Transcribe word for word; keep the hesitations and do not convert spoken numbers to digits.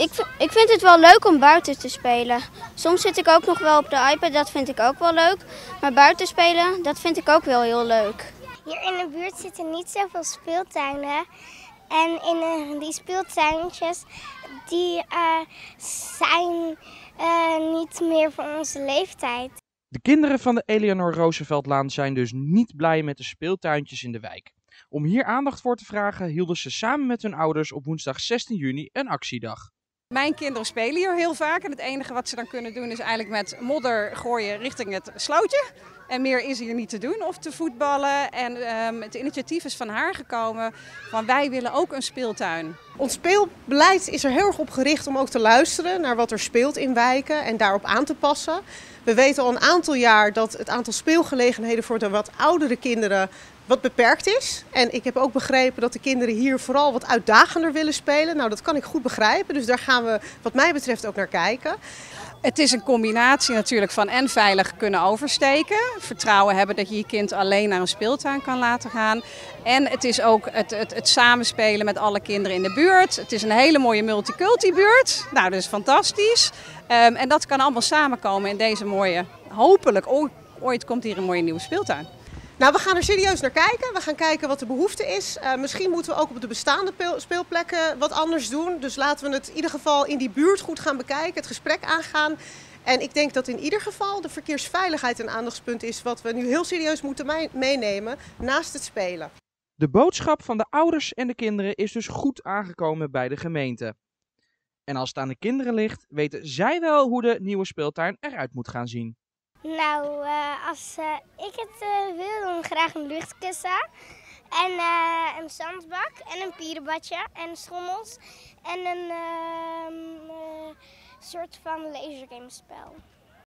Ik, ik vind het wel leuk om buiten te spelen. Soms zit ik ook nog wel op de iPad, dat vind ik ook wel leuk. Maar buiten spelen, dat vind ik ook wel heel leuk. Hier in de buurt zitten niet zoveel speeltuinen. En in uh, die speeltuintjes die, uh, zijn uh, niet meer voor onze leeftijd. De kinderen van de Eleanor Rooseveltlaan zijn dus niet blij met de speeltuintjes in de wijk. Om hier aandacht voor te vragen hielden ze samen met hun ouders op woensdag zestien juni een actiedag. Mijn kinderen spelen hier heel vaak en het enige wat ze dan kunnen doen is eigenlijk met modder gooien richting het slootje. En meer is hier niet te doen of te voetballen. En um, het initiatief is van haar gekomen van wij willen ook een speeltuin. Ons speelbeleid is er heel erg op gericht om ook te luisteren naar wat er speelt in wijken en daarop aan te passen. We weten al een aantal jaar dat het aantal speelgelegenheden voor de wat oudere kinderen wat beperkt is. En ik heb ook begrepen dat de kinderen hier vooral wat uitdagender willen spelen. Nou, dat kan ik goed begrijpen, dus daar gaan we wat mij betreft ook naar kijken. Het is een combinatie natuurlijk van en veilig kunnen oversteken. Vertrouwen hebben dat je je kind alleen naar een speeltuin kan laten gaan. En het is ook het, het, het samenspelen met alle kinderen in de buurt. Het is een hele mooie multiculti-buurt. Nou, dat is fantastisch. Um, en dat kan allemaal samenkomen in deze mooie, hopelijk ooit komt hier een mooie nieuwe speeltuin. Nou, we gaan er serieus naar kijken. We gaan kijken wat de behoefte is. Uh, misschien moeten we ook op de bestaande speelplekken wat anders doen. Dus laten we het in ieder geval in die buurt goed gaan bekijken, het gesprek aangaan. En ik denk dat in ieder geval de verkeersveiligheid een aandachtspunt is wat we nu heel serieus moeten meenemen naast het spelen. De boodschap van de ouders en de kinderen is dus goed aangekomen bij de gemeente. En als het aan de kinderen ligt, weten zij wel hoe de nieuwe speeltuin eruit moet gaan zien. Nou, uh, als uh, ik het uh, wil, dan graag een luchtkussen en uh, een zandbak en een pierenbadje en schommels en een uh, uh, soort van lasergamespel.